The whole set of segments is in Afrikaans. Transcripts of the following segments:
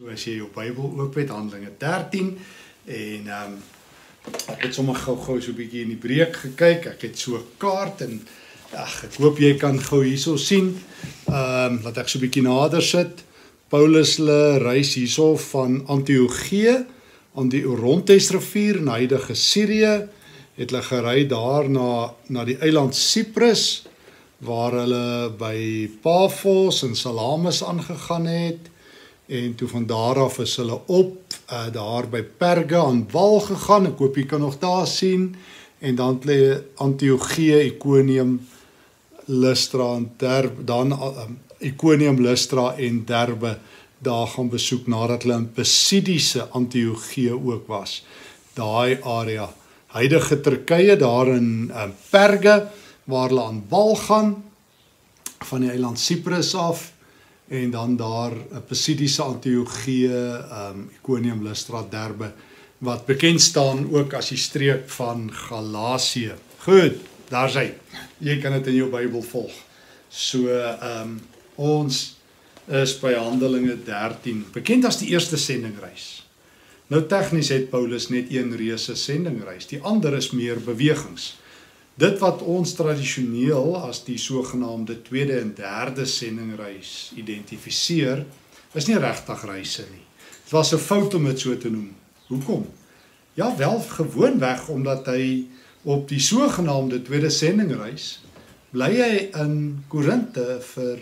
So as jy jou Bybel oop het, Handelinge 13, en ek het sommer gou so 'n bietjie in die breek gekyk, ek het so 'n kaart, en ek hoop jy kan gou hierso sien, laat ek so 'n bietjie nader sit. Paulus reis hierso van Antiochië aan die Orontes rivier in huidige Sirië, het hulle gery daar na die eiland Cyprus, waar hulle by Paphos en Salamis aangegaan het, en toe van daar af is hulle op, daar by Perge aan wal gegaan, ek hoop jy kan nog daar sien, en dan het hulle Antiochië, Iconium, Lystra en Derbe, dan Iconium, Lystra en Derbe, daar gaan besoek, nadat hulle in Pisidiese Antiochië ook was, daai area, huidige Turkye, daar in Perge, waar hulle aan wal gaan, van die eiland Cyprus af, en dan daar Pisidiese Antiochië, Iconium, Lystra, Derbe, wat bekend staan ook as die streek van Galasië. Goed, daar is hy. Jy kan dit in jou Bybel volg. So, ons is by Handelinge 13, bekend as die eerste sendingreis. Nou tegnies het Paulus net een reuse sendingreis, die ander is meer bewegings. Dit wat ons tradisioneel as die sogenaamde tweede en derde sendingreis identifiseer, is nie regtig reise nie. Dit was 'n fout om dit so te noem. Hoekom? Ja, wel gewoonweg omdat hy op die sogenaamde tweede sendingreis bly hy in Korinthe vir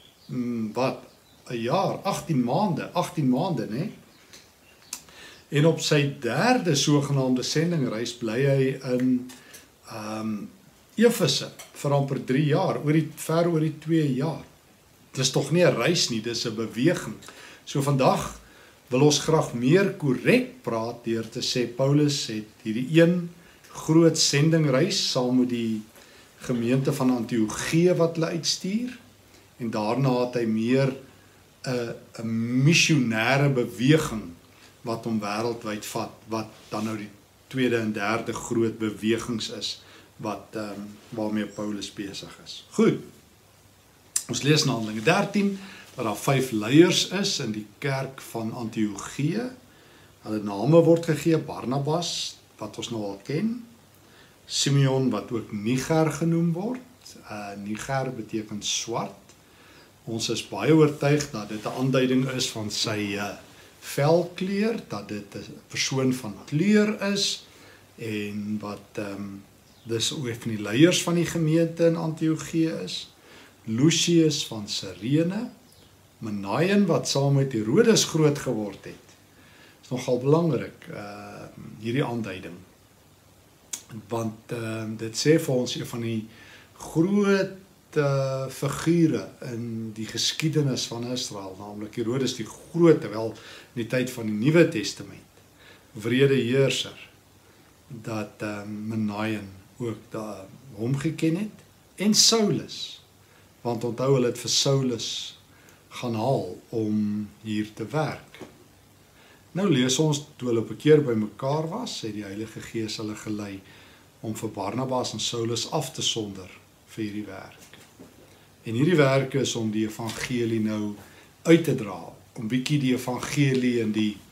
'n jaar, 18 maande, né? En op sy derde sogenaamde sendingreis bly hy in Efese vir amper 3 jaar, ver oor die 2 jaar. Dit is tog nie 'n reis nie, dit is 'n beweging. So vandag wil ons graag meer korrek praat deur te sê Paulus het hierdie een groot sendingreis saam met die gemeente van Antiochië wat hulle uitstuur, en daarna het hy meer 'n missionêre beweging wat hom wêreldwyd vat, wat dan nou die tweede en derde groot bewegings is, waarmee Paulus besig is. Goed, ons lees in Handelinge 13, dat daar 5 leiers is in die kerk van Antiochië. Hulle name word gegee, Barnabas, wat ons nou al ken, Simeon, wat ook Niger genoem word, Niger beteken swart. Ons is baie oortuig dat dit 'n aanduiding is van sy velkleur, dat dit 'n persoon van kleur is, en wat dis ook van die leiers van die gemeente in Antiochië is, Lucius van Cyrene, Manaen wat saam met Herodes groot geword het. Is nogal belangrik, hierdie aanduiding, want dit sê vir ons een van die groot figure in die geskiedenis van Israel, naamlik Herodes die Grote, wel in die tyd van die Nuwe Testament, wrede heerser, dat Manaen ook hom geken het, en Saulus, want onthou hulle het vir Saulus gaan haal om hier te werk. Nou lees ons, toe hulle op 'n keer by mekaar was, het die Heilige Gees hulle gelei om vir Barnabas en Saulus af te sonder vir hierdie werk. En hierdie werk is om die evangelie nou uit te dra, om bietjie die evangelie in die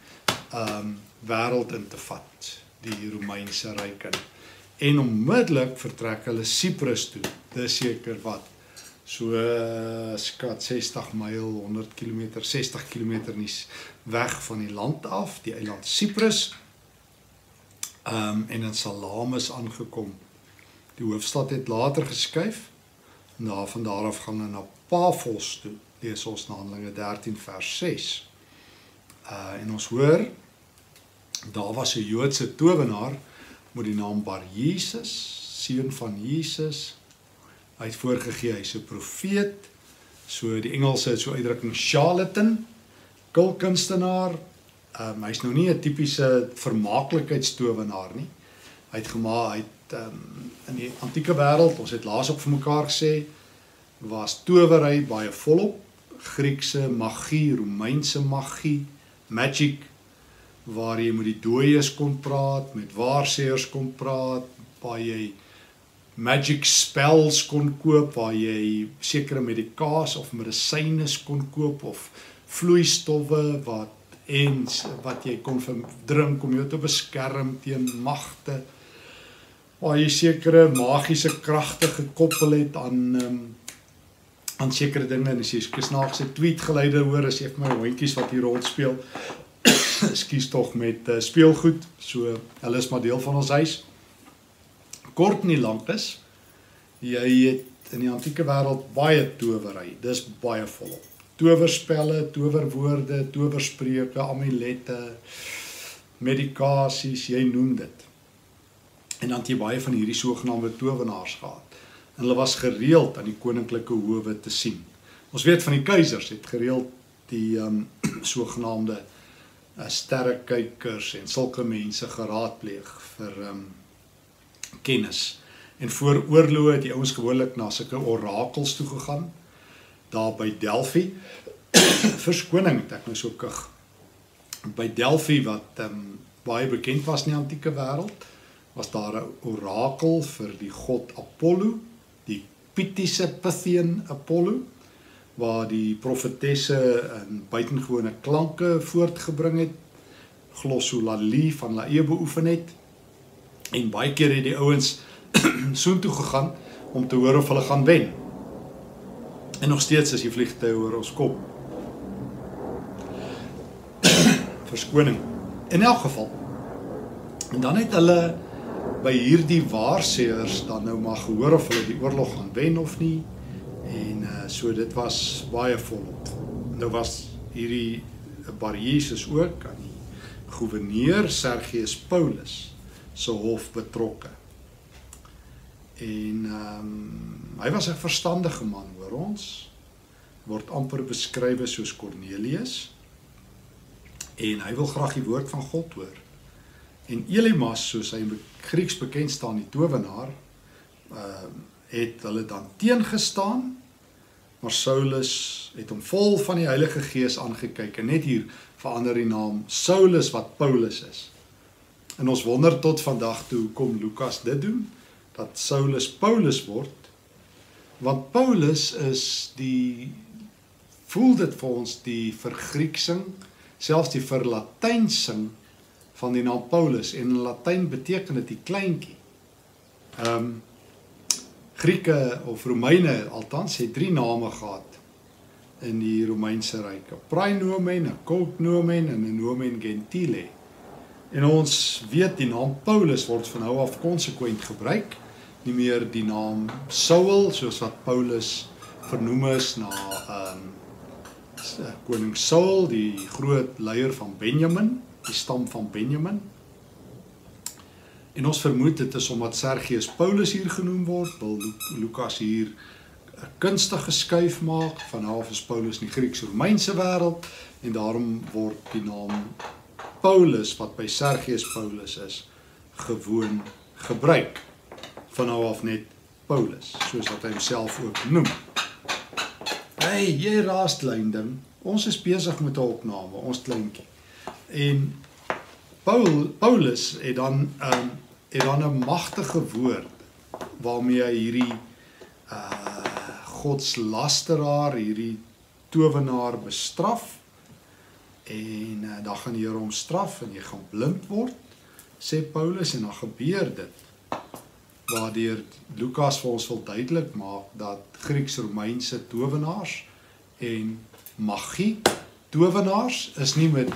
wêreld in te vat, die Romeinse ryk in. En onmiddellik vertrek hulle Cyprus toe, dis seker wat, so skat 60 myl, 100 km, 60 km weg van die land af, die eiland Cyprus, en in Salamis aangekom. Die hoofstad het later geskuif, en van daar af gaan hulle na Paphos toe, lees ons na Handelinge 13 vers 6. En ons hoor, daar was 'n Joodse towenaar met die naam Bar Jesus, seun van Jesus. Hy het voorgegee, hy is 'n profeet, so die Engelse het so uitdrukking charlatan, kulkunstenaar. Hy is nou nie 'n tipiese vermaaklikheidstowenaar nie. Hy het in die antieke wêreld, ons het laas ook vir mekaar gesê, was towery baie volop, Griekse magie, Romeinse magie, magic, waar jy met die dooies kon praat, met waarsêers kon praat, waar jy magic spells kon koop, waar jy sekere medikasie of medisyne kon koop, of vloeistowwe wat en wat jy kon drink om jou te beskerm teen magte, waar jy sekere magiese kragte gekoppel het aan sekere dinge, en as jy snaakse tweetgeluide hoor, as jy vir my hondjies wat hier rond speel, skies tog met speelgoed, so hulle is maar deel van ons huis. Kort nie lank is, jy het in die antieke wêreld baie towery, dis baie volop. Towerspelle, towerwoorde, towerspreuke, amulette, medikasies, jy noem dit. En dan het jy baie van hierdie sogenaamde towenaars gehad. En hulle was gereeld aan die koninklike howe te sien. Ons weet van die keisers het gereeld die sogenaamde sterrekykers en sulke mense geraadpleeg vir kennis. En voor oorloë het die ouens gewoonlik na sulke orakels toe gegaan, daar by Delphi, verskoning het ek nou so kug, by Delphi wat baie bekend was in die antieke wêreld, was daar 'n orakel vir die god Apollo, die Pythien Apollo, waar die profetesse buitengewone klanke voortgebring het, glossolalie van Lae beoefen het, en baie keer het die ouens soontoe gegaan om te hoor of hulle gaan wen. En nog steeds is die vliegtuie oor ons kop. Verskoning. In elk geval. En dan het hulle by hierdie waarsêers dan nou maar gehoor of hulle die oorlog gaan wen of nie. En so dit was baie volop. Nou was hierdie Bar Jesus ook aan die gouverneur Sergius Paulus se hof betrokke. En hy was 'n verstandige man, hoor ons. Word amper beskryf soos Cornelius. En hy wil graag die woord van God hoor. En Elimas, soos hy in Grieks bekend staan, die towenaar, het hulle dan teengestaan, maar Saulus het hom vol van die Heilige Gees aangekyk, en net hier verander die naam Saulus wat Paulus is. En ons wonder tot vandag toe, hoekom Lukas dit doen, dat Saulus Paulus word, want Paulus is voel dit vir ons die vergrieksing, selfs die verlatynsing van die naam Paulus, en in Latyn beteken dit die kleintjie. Grieke of Romeine althans het 3 name gehad in die Romeinse ryk, 'n praenomen, 'n cognomen en 'n nomen gentile. En ons weet die naam Paulus word van nou af konsekwent gebruik, nie meer die naam Saul, soos wat Paulus vernoem is na koning Saul, die groot leier van Benjamin, die stam van Benjamin. En ons vermoed dit is omdat Sergius Paulus hier genoem word, wil Lukas hier 'n kunstige skuif maak, van nou af is Paulus in die Grieks-Romeinse wêreld, en daarom word die naam Paulus, wat by Sergius Paulus is, gewoon gebruik. Van nou af net Paulus, soos wat hy homself ook noem. Hey, jy raas klein ding, ons is besig met 'n opname, ons kleintjie. En Paulus het dan 'n magtige woord, waarmee hy hierdie godslasteraar, hierdie towenaar bestraf, en dan gaan die Here hom straf, en jy gaan blind word, sê Paulus, en dan gebeur dit, waardeur Lukas vir ons wil duidelik maak, dat Grieks-Romeinse towenaars, en magie, towenaars, is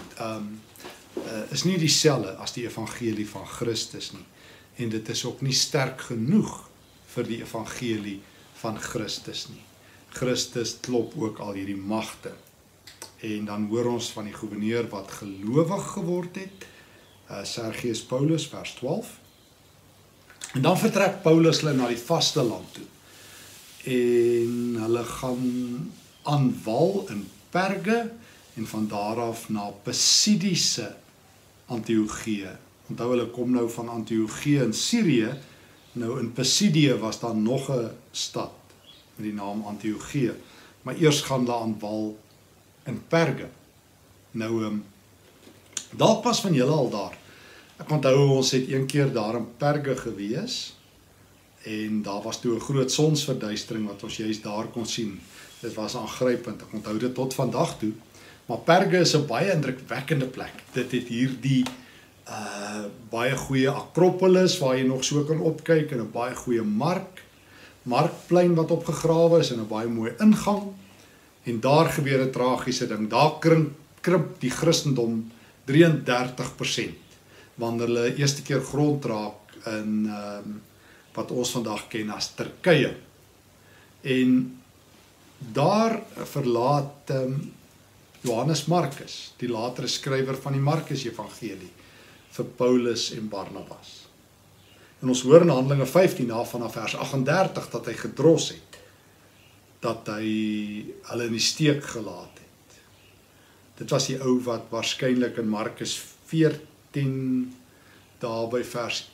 nie dieselfde as die evangelie van Christus nie, en dit is ook nie sterk genoeg vir die evangelie van Christus nie. Christus klop ook al hierdie magte. En dan hoor ons van die gouverneur wat gelowig geword het, Sergius Paulus, vers 12. En dan vertrek Paulus hulle na die vasteland toe. En hulle gaan aan wal in Perge, en van daar af na Pisidiese Antiochië. Onthou hulle kom nou van Antiochië in Syrië, nou in Pisidië was daar nog 'n stad met die naam Antiochië, maar eers gaan hulle aan wal in Perge. Nou, dalk pas van julle al daar. Ek onthou ons het een keer daar in Perge gewees, en daar was toe 'n groot sonsverduistering wat ons juist daar kon sien. Dit was aangrypend, ek onthou dit tot vandag toe. Maar Perge is 'n baie indrukwekkende plek. Dit het hierdie baie goeie Akropolis waar jy nog so kan opkyk en 'n baie goeie markplein wat opgegrawe is en 'n baie mooi ingang. En daar gebeur 'n tragiese ding. Daar krimp die Christendom 33% wanneer hulle eerste keer grond raak in wat ons vandag ken as Turkye. En daar verlaat Johannes Markus, die latere skrywer van die Markus Evangelie, vir Paulus en Barnabas. En ons hoor in Handelinge 15 vanaf vers 38 dat hy gedros het, dat hy hulle in die steek gelaat het. Dit was die ou wat waarskynlik in Markus 14 daar by vers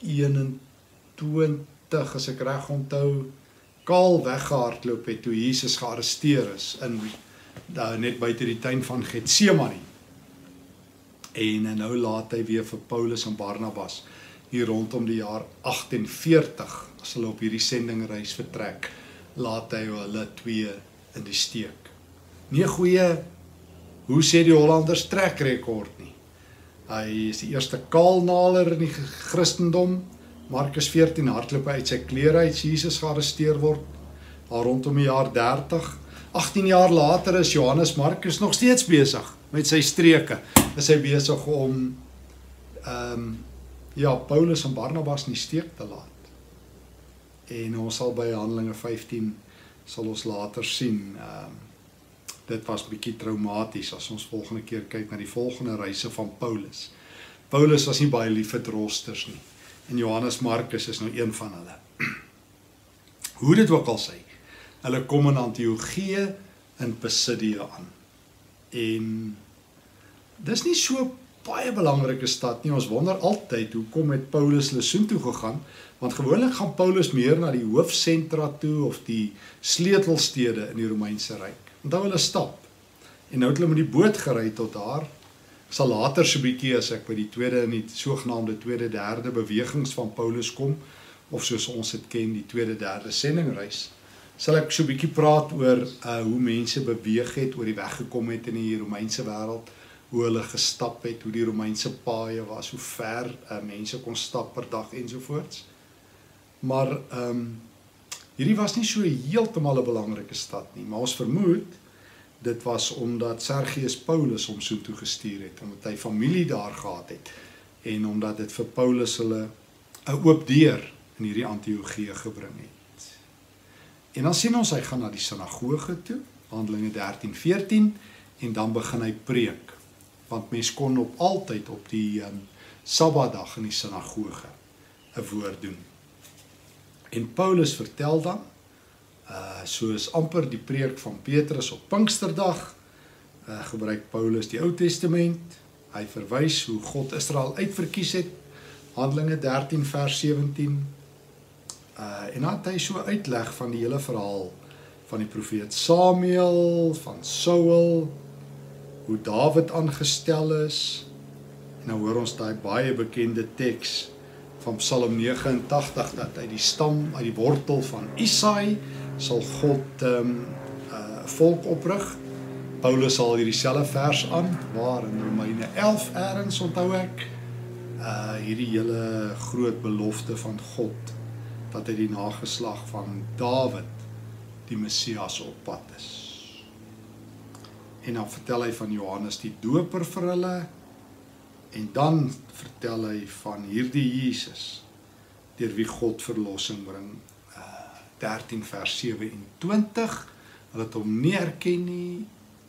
21 as ek reg onthou, kaal weggehardloop het toe Jesus gearresteer is net buite die tuin van Getsemane. En nou laat hy weer vir Paulus en Barnabas hier rondom die jaar 48, as hulle op hierdie sendingreis vertrek, laat hy hulle twee in die steek. Nie goeie, hoe sê die Hollanders, trekrekord nie. Hy is die eerste kaalnaler in die Christendom. Markus 14 hardloop hy uit sy klere uit, Jesus gearresteer word, al rondom die jaar 30. 18 jaar later is Johannes Markus nog steeds besig met sy streke. Is hy besig om Paulus en Barnabas in die steek te laat. En ons sal by Handelinge 15 sal ons later sien, dit was bietjie traumaties as ons volgende keer kyk na die volgende reise van Paulus. Paulus was nie baie lief vir drosters nie, en Johannes Markus is nou een van hulle. Hoe dit ook al sê, hulle kom in Antiochië in Pisidia aan. En dis nie so baie belangrike stad nie. Ons wonder altyd hoekom het Paulus Lesoen toe gegaan, want gewoonlik gaan Paulus meer na die hoofsentra toe of die sleutelstede in die Romeinse ryk. Onthou hulle stap. En nou het hulle met die boot gery tot daar. Ek sal later so bietjie as ek by die tweede en die sogenaamde tweede derde bewegings van Paulus kom, of soos ons dit ken, die tweede derde sendingreis, sal ek so bietjie praat oor hoe mense beweeg het, oor die weg gekom het in die Romeinse wêreld, hoe hulle gestap het, hoe die Romeinse paaie was, hoe ver mense kon stap per dag ensovoorts. Maar hierdie was nie so heeltemal 'n belangrike stad nie, maar ons vermoed dit was omdat Sergius Paulus hom so toe gestuur het, omdat hy familie daar gehad het en omdat dit vir Paulus hulle 'n oop deur in hierdie Antiochië gebring het. En dan sien ons hy gaan na die sinagoge toe, Handelinge 13:14, en dan begin hy preek, want mens kon altyd op die Sabbatdag in die sinagoge 'n woord doen. En Paulus vertel dan, soos amper die preek van Petrus op Pinksterdag, gebruik Paulus die Ou Testament, hy verwys hoe God Israel uitverkies het, Handelinge 13 vers 17, en dan het hy so uitleg van die hele verhaal, van die profeet Samuel, van Saul, hoe Dawid aangestel is, en nou hoor ons daai baie bekende teks van Psalm 89, dat uit die stam, uit die wortel van Isaai, sal God volk oprig. Paulus sal hierdie selfe vers aan, waar in Romeine 11 ergens onthou ek, hierdie hele groot belofte van God, dat hy die nageslag van Dawid, die Messias op pad is. En dan vertel hy van Johannes die doper vir hulle, en dan vertel hy van hierdie Jesus, deur wie God verlossing bring, 13 vers 27, hulle het hom nie herken nie,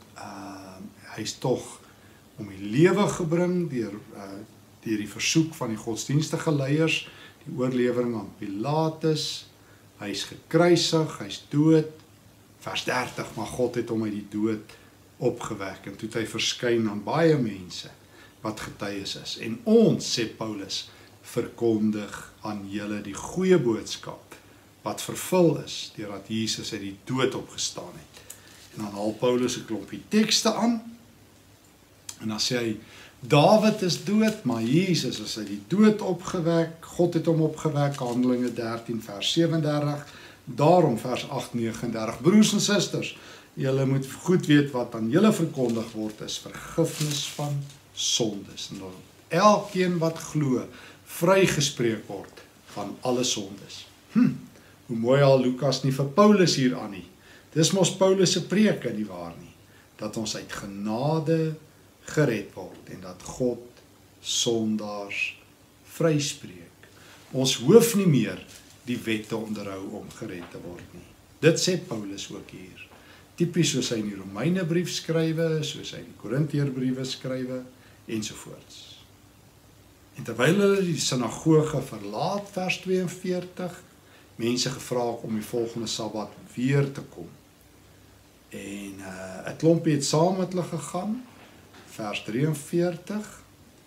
hy is tog om die lewe gebring, deur die versoek van die godsdienstige leiers, die oorlewering aan Pilatus, hy is gekruisig, hy is dood, vers 30, maar God het hom uit die dood opgewek, en toe het hy verskyn aan baie mense, wat getuies is, en ons, sê Paulus, verkondig aan julle die goeie boodskap, wat vervul is, deurdat Jesus uit die dood opgestaan het. En dan haal Paulus 'n klompie tekste aan, en dan sê hy, Dawid is dood, maar Jesus is uit die dood opgewek, God het hom opgewek, Handelinge 13 vers 37, daarom vers 8, 39, broers en susters, julle moet goed weet wat aan julle verkondig word is vergifnis van sondes. En dat elkeen wat glo, vrygespreek word van alle sondes. Hoe mooi al Lukas nie vir Paulus hier aan nie. Dis mos Paulus se preek nie waar nie. Dat ons uit genade gered word en dat God sondaars vryspreek. Ons hoef nie meer die wette onderhou om gered te word nie. Dit sê Paulus ook hier. Tipies soos hy in die Romeinebrief skrywe, soos hy in die Korinteërbriewe skrywe, ensovoorts. En terwyl hulle die sinagoge verlaat, vers 42, mense gevra om die volgende Sabbat weer te kom. En 'n klompie het saam met hulle gegaan, vers 43,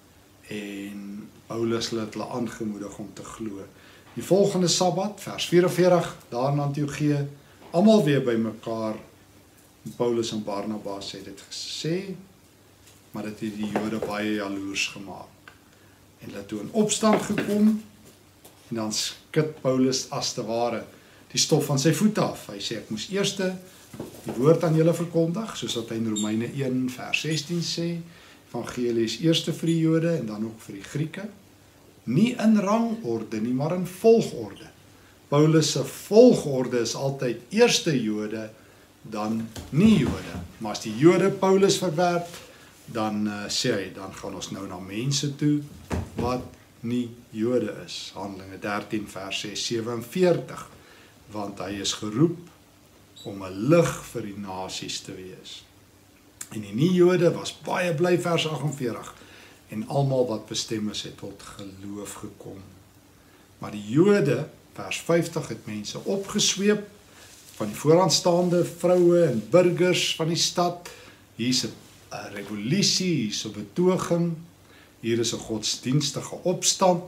en Paulus het hulle aangemoedig om te glo. Die volgende Sabbat, vers 44, daar in Antiochië, almal weer by mekaar. Paulus en Barnabas het dit gesê, maar dit het die Jode baie jaloers gemaak. En hulle het toe in opstand gekom, en dan skud Paulus as te ware die stof van sy voete af. Hy sê, ek moes eers die woord aan julle verkondig, soos wat hy in Romeine 1 vers 16 sê, evangelie is eerste vir die Jode en dan ook vir die Grieke. Nie in rangorde nie, maar in volgorde. Paulus se volgorde is altyd eerste Jode, dan nie Jode. Maar as die Jode Paulus verwerp, dan sê hy, dan gaan ons nou na mense toe, wat nie Jode is. Handelinge 13 vers 47, want hy is geroep om 'n lig vir die nasies te wees. En die nie-Jode was baie bly, vers 48, en almal wat bestem is, het tot geloof gekom. Maar die Jode, vers 50, het mense opgesweep, van die vooraanstaande vroue en burgers van die stad. Hier is 'n revolusie, hier is 'n betoging, hier is 'n godsdienstige opstand.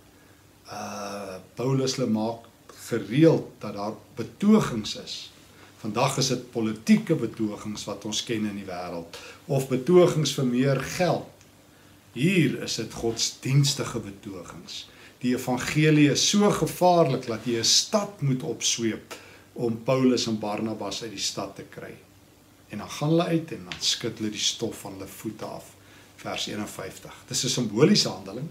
Paulus maak gereeld dat daar betogings is. Vandag is dit politieke betogings wat ons ken in die wêreld, of betogings vir meer geld. Hier is dit godsdienstige betogings. Die evangelie is so gevaarlik dat jy 'n stad moet opsweep om Paulus en Barnabas uit die stad te kry. En dan gaan hulle uit en dan skud hulle die stof van hulle voete af. Vers 51. Dis 'n simboliese handeling.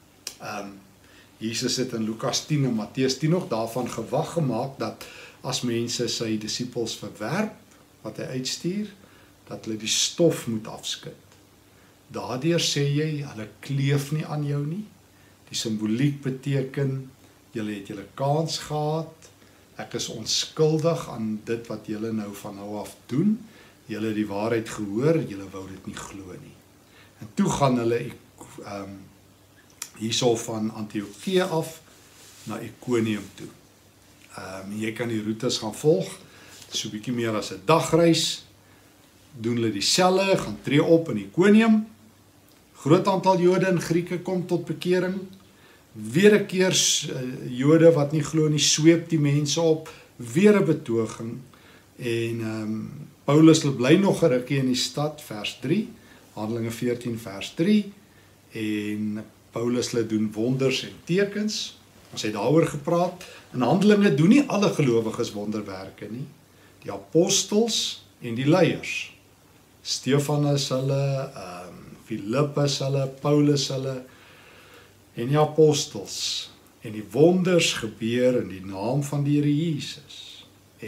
Jesus het in Lukas 10 en Matteus 10 nog daarvan gewag gemaak dat as mense sy disippels verwerp, wat hy uitstuur, dat hulle die stof moet afskud. Daardeur sê jy, hulle kleef nie aan jou nie. Die simboliek beteken, julle het julle kans gehad, ek is onskuldig aan dit wat julle nou van nou af doen, julle het die waarheid gehoor, julle wou dit nie glo nie. En toe gaan hulle hierso van Antiochië af na Iconium toe. Jy kan die roetes gaan volg, so 'n bietjie meer as 'n dagreis, doen hulle dieselfde, gaan tree op in Iconium, groot aantal Jode en Grieke kom tot bekering, weer 'n keer Jode wat nie glo nie, sweep die mense op, weer 'n betoging, en Paulus bly nog 'n rukkie in die stad, vers 3, Handelinge 14 vers 3, en Paulus doen wonders en tekens. Ons het daaroor gepraat. In Handelinge doen nie alle gelowiges wonderwerke nie. Die apostels en die leiers. Stefanus hulle, Filippus hulle, Paulus hulle, en die apostels. En die wonders gebeur in die naam van die Here Jesus.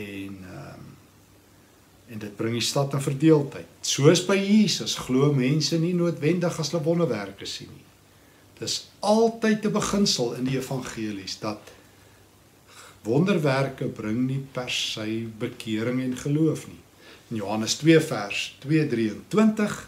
En dit bring die stad in verdeeldheid. Soos by Jesus, glo mense nie noodwendig as hulle wonderwerke sien nie. Dis altyd 'n beginsel in die evangelies, dat wonderwerke bring nie per se bekering en geloof nie. In Johannes 2 vers 2:23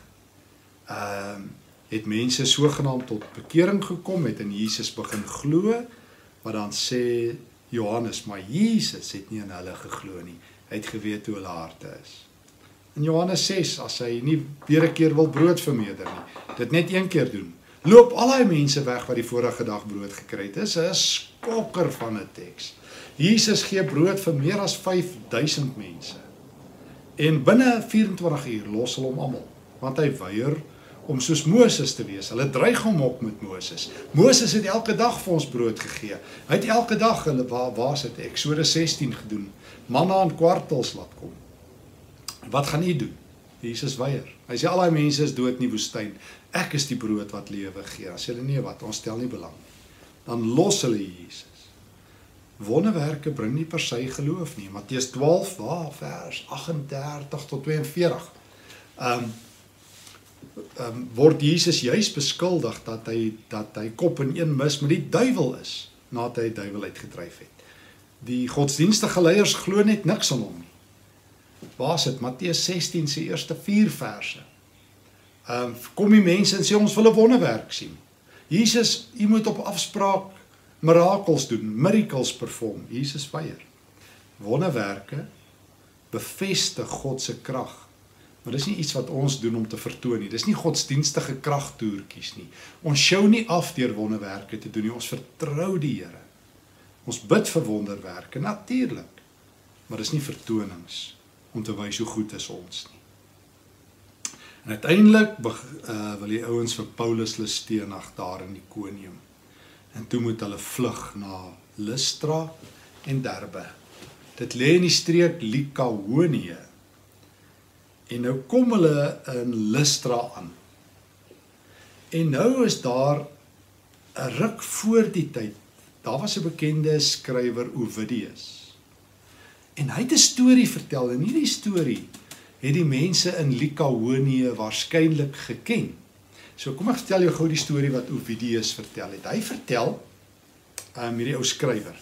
het mense sogenaamd tot bekering gekom, het in Jesus begin glo, maar dan sê Johannes, maar Jesus het nie in hulle geglo nie. Hy het geweet hoe hulle harte is. In Johannes 6, as hy nie weer 'n keer wil brood vermeerder nie, dit net een keer doen, loop al die mense weg wat die vorige dag brood gekry het. Dis 'n skokker van 'n teks. Jesus gee brood vir meer as 5000 mense. En binne 24 uur los hulle hom almal, want hy weier om soos Moses te wees. Hulle dreig hom op met Moses. Moses het elke dag vir ons brood gegee. Hy het elke dag, waar is dit, Eksodus 16 gedoen, manna in kwartels laat kom. Wat gaan u doen? Jesus weier. Hy sê, al die mense is dood in die woestyn. Ek is die brood wat lewe gee. As hulle nie wat, ons stel nie belang nie. Dan los hulle Jesus. Wonderwerke bring nie per se geloof nie. Matteus 12, vers 38 tot 42. Word Jesus juis beskuldig dat hy kop in een mis met die duiwel is, nadat hy die duiwel uitgedryf het. Die godsdienstige leiers glo net niks aan hom nie. Waar is dit? Matteus 16 se eerste 4 verse. Kom die mense en sê ons wil 'n wonderwerk sien. Jesus, u moet op afspraak mirakels doen, miracles perform. Jesus weier. Wonderwerke bevestig God se krag. Maar dis nie iets wat ons doen om te vertoon nie. Dis nie godsdienstige kragtoertjies nie. Ons sjou nie af deur wonderwerke te doen nie. Ons vertrou die Here. Ons bid vir wonderwerke, natuurlik. Maar dis nie vertonings om te wys hoe goed is ons nie. En uiteindelik wil die ouens vir Paulus steenig daar in Ikonium. En toe moet hulle vlug na Lystra en Derbe. Dit lê in die streek Lykaonie. En nou kom hulle in Lystra aan. En nou is daar 'n ruk voor die tyd. Daar was 'n bekende skrywer, Ovidius. En hy het 'n storie vertel. En hierdie storie het die mense in Lykaonie waarskynlik geken. So kom ek vertel jou gou die storie wat Ovidius vertel het. Hy vertel, hierdie ou skrywer,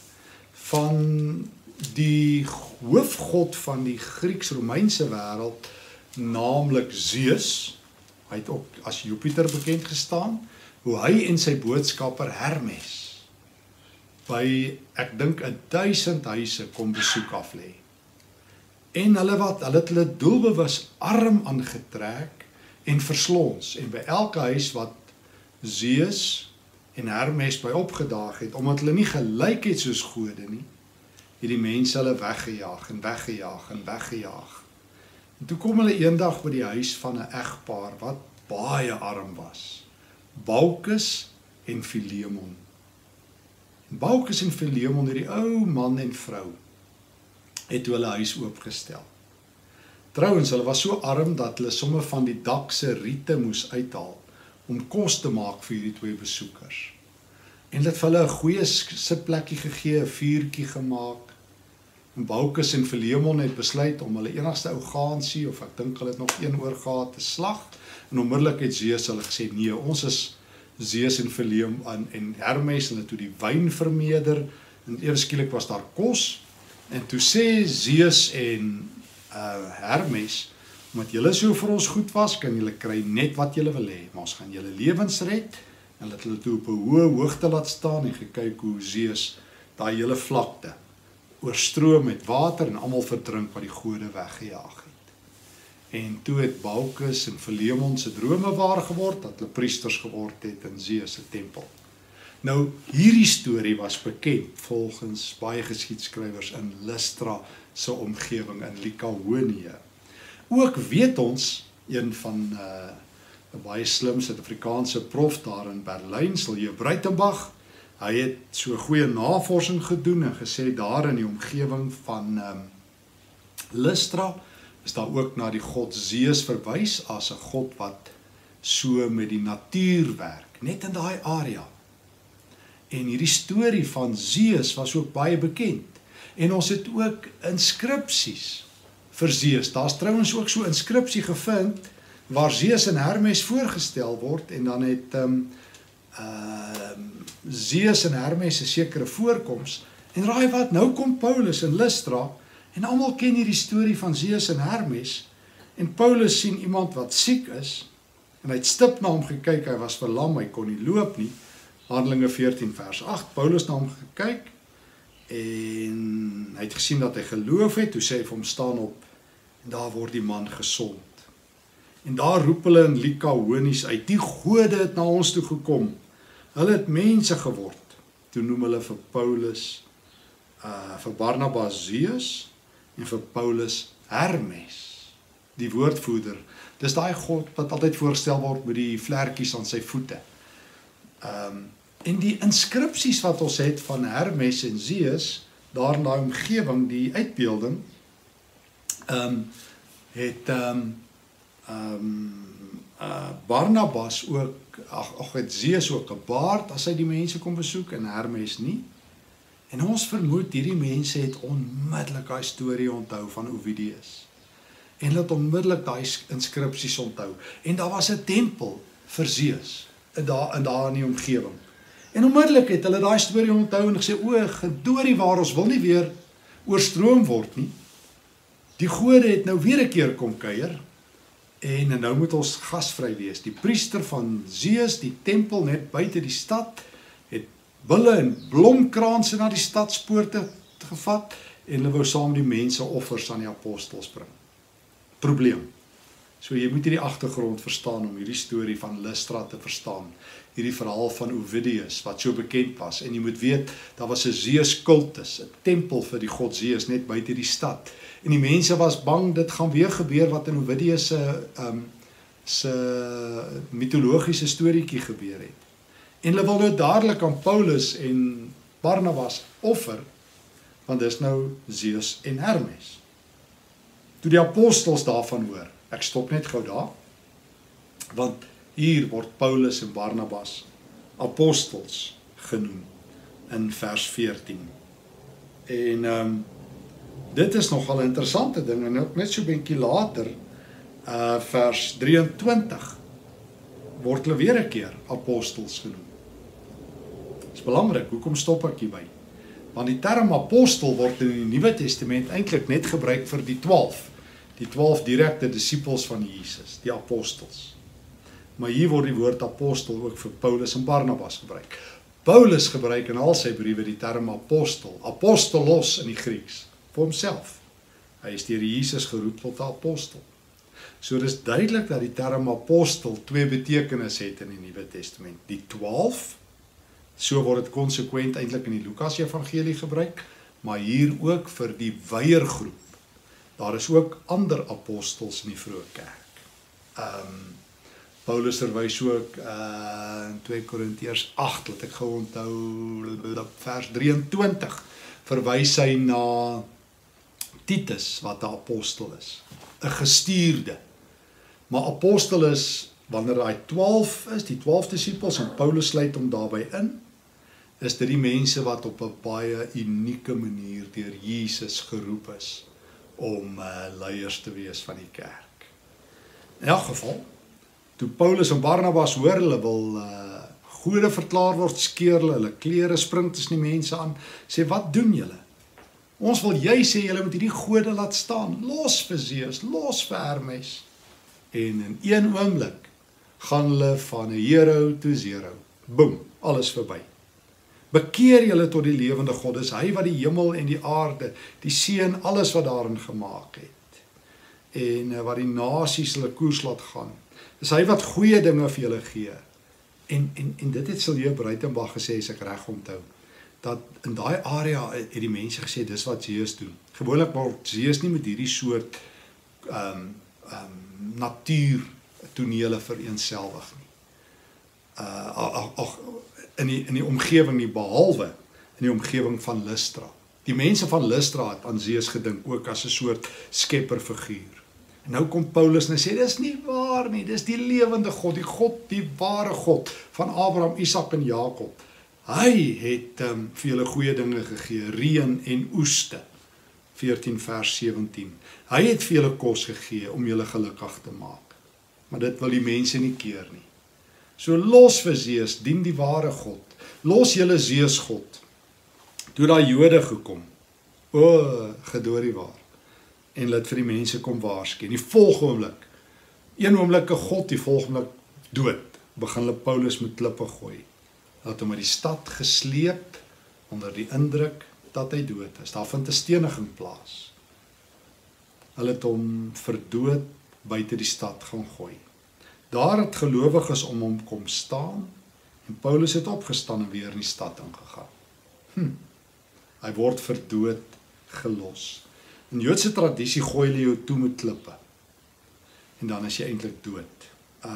van die hoofgod van die Grieks-Romeinse wêreld, naamlik Zeus. Hy het ook as Jupiter bekend gestaan, hoe hy en sy boodskapper Hermes by, ek dink 1000 huise kom besoek aflê. En hulle het hulle doelbewus arm aangetrek en verslons, en by elke huis wat Zeus en Hermes by opgedaag het, omdat hulle nie gelyk het soos gode nie, het die mense hulle weggejaag en weggejaag en weggejaag. En toe kom hulle eendag by die huis van 'n egpaar wat baie arm was, Baucis en Philemon. Baucis en Philemon, hierdie ou man en vrou, het hulle huis oopgestel. Trouwens, hulle was so arm dat hulle somme van die dak se riete moes uithaal om kos te maak vir hierdie twee besoekers. En hulle het vir hulle 'n goeie sitplekkie gegee, 'n vuurtjie gemaak. En Baucis en Philemon het besluit om hulle enigste ou gaansie, of ek dink hulle het nog een oor gehad, te slag. En onmiddellik het Zeus hulle gesê, nee, ons is Zeus en Philemon en Hermes, hulle toe die wyn vermeerder, en ewe skielik was daar kos. En toe sê Zeus en Hermes, omdat julle so vir ons goed was, kan julle kry net wat julle wil hê, maar ons gaan julle lewens red, en laat hulle toe op 'n hoë hoogte laat staan, en gekyk hoe Zeus daai hele vlakte oorstroom met water, en almal verdrink wat die gode weggejaag het. En toe het Baucis en Philemon se drome waar geword, dat hulle priesters geword het in Zeus se tempel. Nou, hierdie storie was bekend, volgens baie geskiedskrywers in Lystra se omgewing in Lykaonie. Ook weet ons, een van 'n baie slim Suid-Afrikaanse prof daar in Berlyn, Silje Breitenbach, hy het so goeie navorsing gedoen en gesê daar in die omgewing van Lystra is daar ook na die god Zeus verwys as 'n god wat so met die natuur werk, net in daai area. En hierdie storie van Zeus was ook baie bekend. En ons het ook inskripsies vir Zeus. Daar's trouwens ook so 'n inskripsie gevind waar Zeus en Hermes voorgestel word, en dan het Zeus en Hermes 'n sekere voorkoms. En raai wat, nou kom Paulus in Lystra, en almal ken hierdie storie van Zeus en Hermes, en Paulus sien iemand wat siek is, en hy het stip na hom gekyk, hy was verlam, hy kon nie loop nie. Handelinge 14 vers 8, Paulus na hom gekyk, en hy het gesien dat hy geloof het, toe sê hy vir hom staan op, en daar word die man gesond. En daar roep hulle in Lykaonies uit, die gode het na ons toe gekom, hulle het mense geword. Toe noem hulle vir Paulus, vir Barnabas Zeus, en vir Paulus Hermes, die woordvoerder. Dis daai god wat altyd voorgestel word met die vlerkies aan sy voete. En die inskripsies wat ons het van Hermes en Zeus, daar in daai omgewing, die uitbeelding, het Barnabas ook, het Zeus ook 'n baard as hy die mense kom besoek en Hermes nie. En ons vermoed hierdie mense het onmiddellik daai storie onthou van Ovidius. En hulle het onmiddellik daai inskripsies onthou. En daar was 'n tempel vir Zeus in die omgewing. En onmiddellik het hulle daai storie onthou en gesê, o, gedoorie waar, ons wil nie weer oorstroom word nie. Die gode het nou weer 'n keer kom kuier en nou moet ons gasvry wees. Die priester van Zeus, die tempel net buite die stad, het bulle en blomkranse na die stadspoorte gevat en hulle wou saam die mense offers aan die apostels bring. Probleem. So jy moet hierdie agtergrond verstaan om hierdie storie van Lystra te verstaan. Hierdie verhaal van Ovidius wat so bekend was. En jy moet weet, daar was 'n Zeus kultus, 'n tempel vir die god Zeus net buite die stad. En die mense was bang dit gaan weer gebeur wat in Ovidius se mitologiese storieetjie gebeur het. En hulle wil nou dadelik aan Paulus en Barnabas offer, want dis nou Zeus en Hermes. Toe die apostels daarvan hoor, ek stop net gou daar, want hier word Paulus en Barnabas apostels genoem in vers 14. En dit is nogal 'n interessante ding, en ook net so 'n bietjie later, vers 23, word hulle weer 'n keer apostels genoem. Dit is belangrik, hoekom stop ek hierby? Want die term apostel word in die Nuwe Testament eintlik net gebruik vir die 12 direkte disippels van Jesus, die apostels. Maar hier word die woord apostel ook vir Paulus en Barnabas gebruik. Paulus gebruik in al sy briewe die term apostel, apostolos in die Grieks, vir homself. Hy is deur Jesus geroep tot 'n apostel. So dis duidelik dat die term apostel twee betekenisse het in die Nuwe Testament. Die 12, so word dit konsekwent eintlik in die Lukas Evangelie gebruik, maar hier ook vir die weiërgroep. Daar is ook ander apostels in die vroeë kerk. Paulus verwys ook in 2 Korintiërs 8, wat ek gou onthou, vers 23, verwys hy na Titus, wat 'n apostel is, 'n gestuurde. Maar apostel is, wanneer hy 12 is, die 12 disippels, en Paulus sluit hom daarbey in, is dit die mense wat op 'n baie unieke manier deur Jesus geroep is, om leiers te wees van die kerk. In elk geval, toe Paulus en Barnabas hoor, hulle wil gode verklaar word, skeer hulle klere, spring tussen die mense aan, sê, wat doen julle? Ons wil jy sê, julle moet hierdie gode laat staan, los vir Zeus, los vir Hermes. En in een oomblik, gaan hulle van 'n hero to zero. Boom, alles verby. Bekeer julle tot die lewende God, is hy wat die hemel en die aarde, die see en alles wat daarin gemaak het. En wat die nasies hulle koers laat gaan. Is hy wat goeie dinge vir julle gee. En dit het Silje Breitenbach gesê, as ek reg onthou, dat in daai area het die mense gesê, dis wat Zeus doen. Gewoonlik word Zeus nie met hierdie soort natuurtonele vereenselwig nie. In die omgewing nie, behalwe in die omgewing van Lystra. Die mense van Lystra het aan Zeus gedink, ook as 'n soort skepperfiguur. En nou kom Paulus en sê, dis nie waar nie, dis die lewende God, die ware God van Abraham, Isak en Jakob. Hy het vir julle goeie dinge gegee, reën en oeste. 14 vers 17. Hy het vir julle kos gegee om julle gelukkig te maak. Maar dit wil die mense nie keer nie. So los vir Zeus, dien die ware God. Los julle Zeus God. Toe daai Jode gekom, gedoorie waar. En hulle het vir die mense kom waarsku. Die volgende oomblik, een oomblik 'n God, die volgende oomblik dood. Begin hulle Paulus met klippe gooi. Dat hom uit die stad gesleep, onder die indruk dat hy dood is. Daar vind 'n steniging plaas. Hulle het hom verdood buite die stad gaan gooi. Daar het gelowiges om hom kom staan, en Paulus het opgestaan en weer in die stad ingegaan. Hy word verdood gelos. In Joodse tradisie gooi hulle jou toe met klippe, en dan is jy eintlik dood.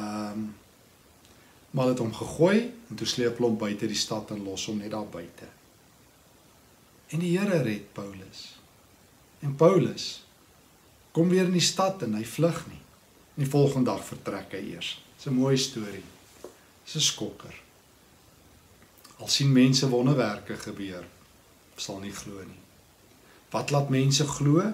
Maar het hom gegooi, en toe sleep hulle hom buite die stad en los hom net daar buite. En die Here red Paulus. En Paulus kom weer in die stad en hy vlug nie. En die volgende dag vertrek hy eers. Dis 'n mooi storie. Dis 'n skokker. Al sien mense wonderwerke gebeur, sal nie glo nie. Wat laat mense glo?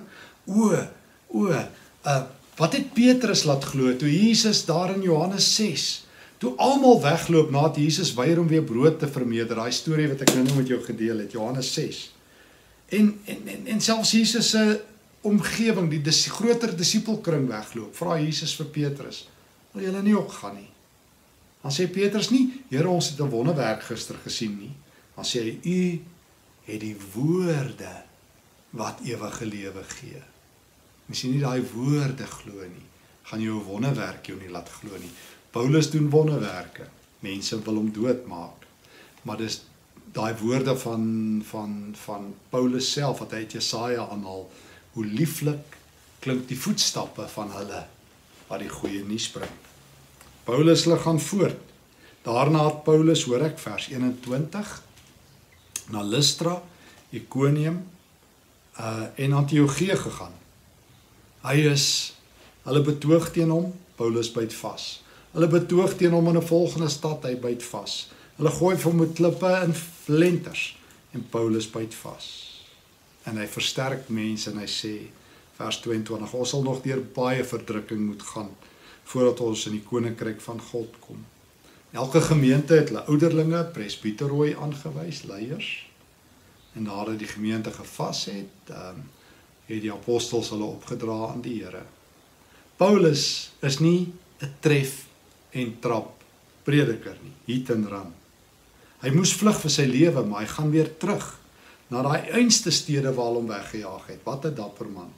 Wat het Petrus laat glo toe Jesus daar in Johannes 6, toe almal wegloop nadat Jesus weier om weer brood te vermeerder, daai storie wat ek nou met jou gedeel het, Johannes 6. En selfs Jesus se omgewing, die groter disipelkring wegloop, vra Jesus vir Petrus, wil julle nie ook gaan nie? Dan sê Petrus nie, Here, ons het 'n wonderwerk gister gesien nie. Dan sê hy, u het die woorde wat ewige lewe gee. As jy nie daai woorde glo nie, gaan jou 'n wonderwerk jou nie laat glo nie. Paulus doen wonderwerke, mense wil hom doodmaak, maar dis daai woorde van Paulus self, wat hy uit Jesaja aanhaal, hoe lieflik klink die voetstappe van hulle, wat die goeie nuus bring. Paulus gaan voort, daarna het Paulus, hoor ek vers 21, na Lystra, Iconium en Antiochië gegaan. Hulle betoog teen hom, Paulus byt vas. Hulle betoog teen hom in 'n volgende stad, hy byt vas. Hulle gooi vir hom met klippe en flenters, en Paulus byt vas. En hy versterk mense en hy sê, vers 22, ons sal nog deur baie verdrukking moet gaan, voordat ons in die koninkryk van God kom. Elke gemeente het hulle ouderlinge, presbyteroi aangewys, leiers, en nadat die gemeente gevas het die apostels hulle opgedra aan die Here. Paulus is nie 'n tref en trap prediker nie, hit and run. Hy moes vlug vir sy lewe, maar hy gaan weer terug na daai einste stede waar hom weggejaag het. Wat 'n dapper man.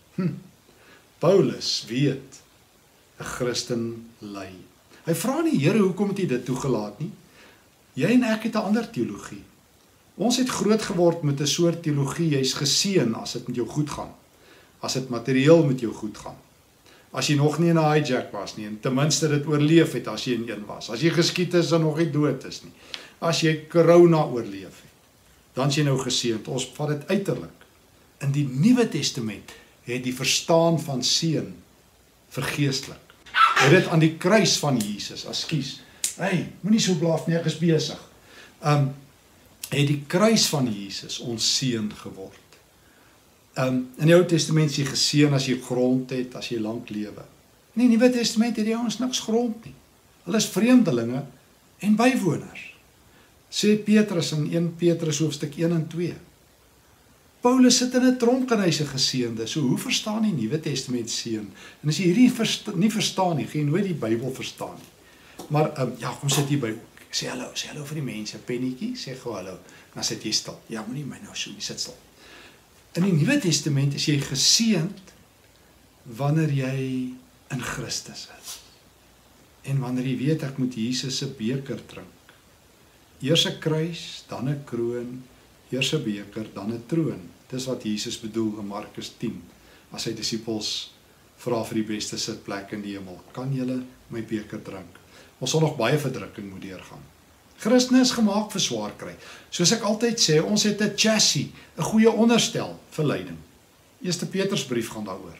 Paulus weet 'n Christen ly. Hy vra nie, Here, hoekom het U dit toegelaat nie? Jy en ek het 'n ander teologie. Ons het groot geword met 'n soort teologie, jy's geseën as dit met jou goed gaan. As dit materieel met jou goed gaan. As jy nog nie in 'n hijack was nie, en ten minste dit oorleef het as jy in een was. As jy geskiet is en nog nie dood is nie. As jy corona oorleef het, dan is jy nou geseënd. Ons vat dit uiterlik. In die Nuwe Testament het die verstaan van seën vergeestelik. Het dit aan die kruis van Jesus, moenie so blaaf nie, ek is besig. Het die kruis van Jesus ons seën geword. In die Ou Testament is jy geseën as jy grond het, as jy lank lewe. In die Nuwe Testament het die ouens niks grond nie. Hulle is vreemdelinge en bywoners. Sê Petrus in 1 Petrus hoofstuk 1 en 2. Paulus sit in 'n tronk en hy's 'n geseënde. So hoe verstaan die Nuwe Testament seën? En as jy hierdie nie verstaan nie, gaan jy nooit die Bybel verstaan nie. Maar kom sit hier by. Sê hallo vir die mense, pennetjie, sê gou hallo. Dan sit jy stil. Ja, moenie my nou so, sit stil. In die Nuwe Testament is jy geseënd wanneer jy in Christus is. En wanneer jy weet ek moet Jesus se beker drink. Eers 'n kruis, dan 'n kroon, eers 'n beker, dan 'n troon. Dis wat Jesus bedoel in Markus 10, as sy disippels vra vir die beste sitplek in die hemel. Kan julle my beker drink? Ons sal nog baie verdrukking moet deurgaan. Christene is gemaak vir swaar kry. Soos ek altyd sê, ons het 'n chassis, 'n goeie onderstel vir lyding. Eerste Petrusbrief gaan daaroor.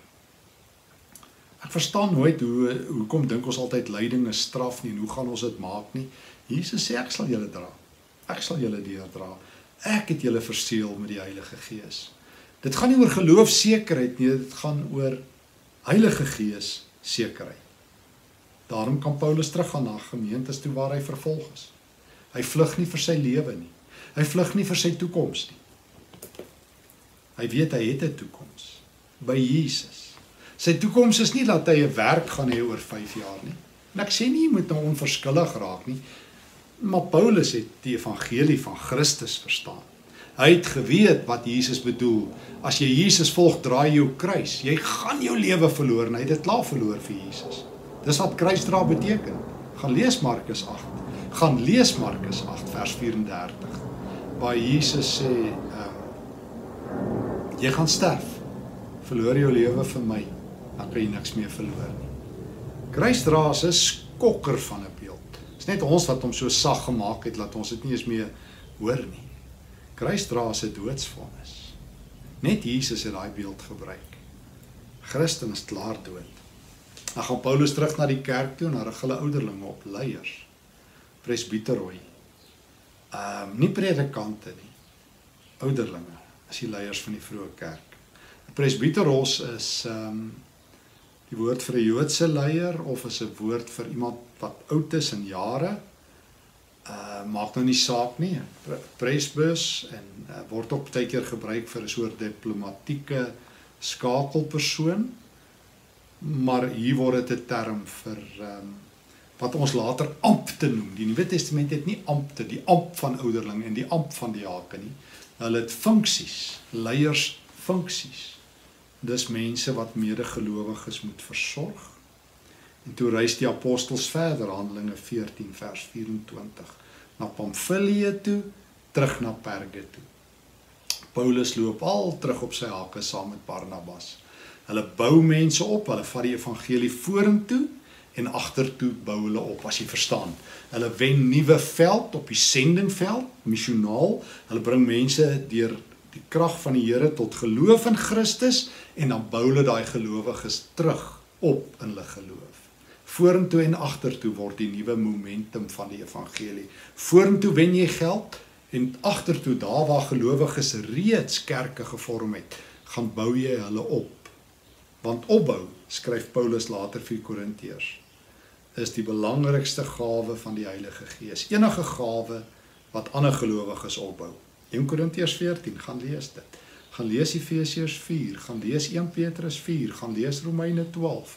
Ek verstaan nooit hoekom dink ons altyd lyding is straf nie en hoe gaan ons dit maak nie. Jesus sê ek sal julle dra. Ek sal julle deurdra. Ek het julle verseël met die Heilige Gees. Dit gaan nie oor geloofsekerheid nie, dit gaan oor Heilige Gees sekerheid. Daarom kan Paulus teruggaan na gemeentes toe waar hy vervolg is. Hy vlug nie vir sy lewe nie. Hy vlug nie vir sy toekoms nie. Hy weet hy het 'n toekoms by Jesus. Sy toekoms is nie dat hy 'n werk gaan hê oor 5 jaar nie. En ek sê nie jy moet nou onverskillig raak nie, maar Paulus het die evangelie van Christus verstaan. Hy het geweet wat Jesus bedoel. As jy Jesus volg, draai jou kruis. Jy gaan jou lewe verloor en hy het dit klaar verloor vir Jesus. Dis wat kruisdra beteken. Gaan lees Markus 8. Gaan lees Markus 8 vers 34. Waar Jesus sê, jy gaan sterf. Verloor jou lewe vir my, dan kan jy niks meer verloor nie. Kruisdra is 'n skokker van 'n beeld. Dis net ons wat hom so sag gemaak het, laat ons dit nie eens meer hoor nie. Kruisdra is 'n doodsvonnis. Net Jesus het daai beeld gebruik. Christen is klaar dood. Dan gaan Paulus terug na die kerk toe en dan rig hulle ouderlinge op, leiers, presbyteroi, nie predikante nie, ouderlinge, is die leiers van die vroeë kerk. Presbyteros is die woord vir 'n Joodse leier, of is 'n woord vir iemand wat oud is in jare, maak nou nie saak nie, presbus, en word ook baie keer gebruik vir 'n soort diplomatieke skakelpersoon, maar hier word dit 'n term vir wat ons later ampte noem. Die Nuwe Testament het nie ampte, die ampt van ouderling en die ampt van diaken nie. Hulle het funksies, leiersfunksies. Dis mense wat medegelowiges moet versorg. En toe reis die apostels verder, Handelinge 14 vers 24, na Pamfilië toe, terug na Perge toe. Paulus loop al terug op sy hake saam met Barnabas. Hulle bou mense op, hulle vat die evangelie vorentoe en agtertoe bou hulle op, as jy verstaan. Hulle wen nuwe veld op die sendingveld, missionaal. Hulle bring mense deur die krag van die Here tot geloof in Christus en dan bou hulle daai gelowiges terug op in hulle geloof. Vorentoe en agtertoe word die nuwe momentum van die evangelie. Vorentoe wen jy geld en agtertoe, daar waar gelowiges reeds kerke gevorm het, gaan bou jy hulle op. Want opbou, skryf Paulus later vir die Korintiërs, is die belangrikste gawe van die Heilige Gees. Enige gawe wat ander gelowiges opbou. 1 Korintiërs 14, gaan lees dit. Gaan lees Efesiërs 4, gaan lees 1 Petrus 4, gaan lees Romeine 12.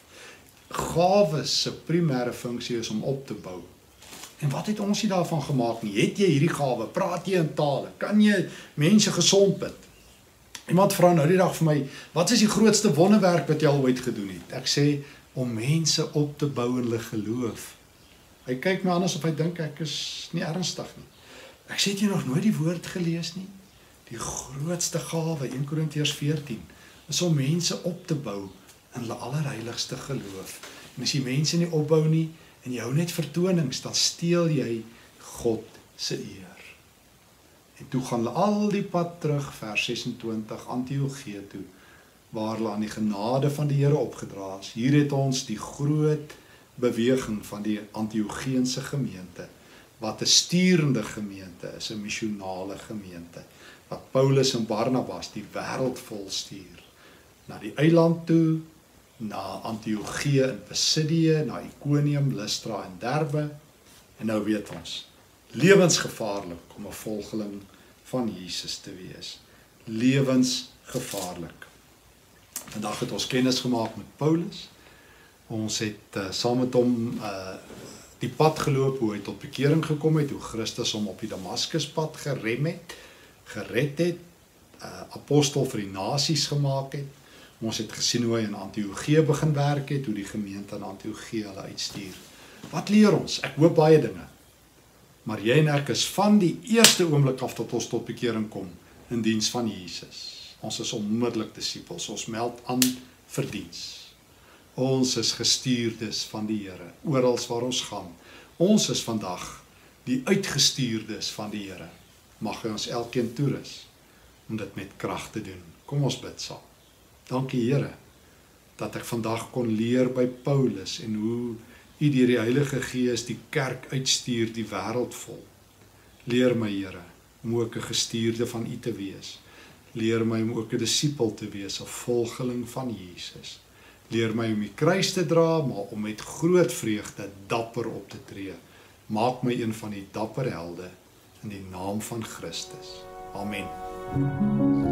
Gawes se primêre funksie is om op te bou. En wat het ons nie daarvan gemaak nie? Het jy hierdie gawe? Praat jy in tale? Kan jy mense gesond bid? Iemand vra nou die dag vir my, wat is die grootste wonderwerk wat jy al ooit gedoen het? Ek sê, om mense op te bou in hulle geloof. Hy kyk my anders of hy dink ek is nie ernstig nie. Ek sê, het jy nog nooit die woord gelees nie? Die grootste gawe, 1 Korintiërs 14, is om mense op te bou in hulle allerheiligste geloof. En as jy mense nie opbou nie, en jy hou net vertonings, dan steel jy God se eer. En toe gaan hulle al die pad terug, vers 26, Antiochië toe, waar hulle aan die genade van die Here opgedra is. Hier het ons die groot beweging van die Antiochiense gemeente, wat 'n sturende gemeente is, 'n missionale gemeente, wat Paulus en Barnabas die wêreld vol stuur, na die eiland toe, na Antiochië in Pisidië, na Iconium, Lystra en Derbe, en nou weet ons, lewensgevaarlik om 'n volgeling van Jesus te wees. Lewensgevaarlik. Vandag het ons kennis gemaak met Paulus. Ons het saam met hom die pad geloop, hoe hy tot bekering gekom het, hoe Christus hom op die Damaskuspad gered het, apostel vir die nasies gemaak het. Ons het gesien hoe hy in Antiochië begin werk het, hoe die gemeente in Antiochië hulle uitstuur. Wat leer ons? Ek hoop baie dinge. Maar jy en ek is van die eerste oomblik af tot ons tot bekering kom, in diens van Jesus. Ons is onmiddellik disippels, ons meld aan vir diens. Ons is gestuurdes van die Here, oral waar ons gaan. Ons is vandag die uitgestuurdes van die Here. Mag hy ons elkeen toerus om dit met krag te doen. Kom ons bid saam. Dankie Here, dat ek vandag kon leer by Paulus en hoe U deur die Heilige Gees die kerk uitstuur, die wêreld vol. Leer my Here, om ook 'n gestuurde van U te wees. Leer my om ook 'n disipel te wees, 'n volgeling van Jesus. Leer my om die kruis te dra, maar om met groot vreugde dapper op te tree. Maak my een van die dapper helde in die naam van Christus. Amen.